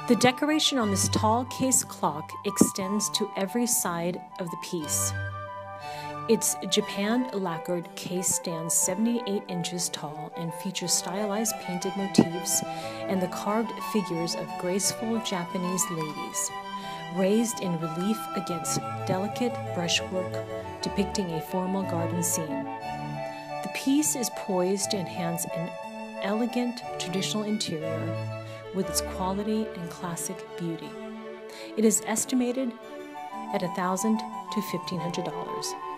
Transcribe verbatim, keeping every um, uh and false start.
The decoration on this tall case clock extends to every side of the piece. Its japanned lacquered case stands seventy-eight inches tall and features stylized painted motifs and the carved figures of graceful Japanese ladies, raised in relief against delicate brushwork depicting a formal garden scene. The piece is poised to enhance an elegant traditional interior with its quality and classic beauty. It is estimated at one thousand dollars to fifteen hundred dollars.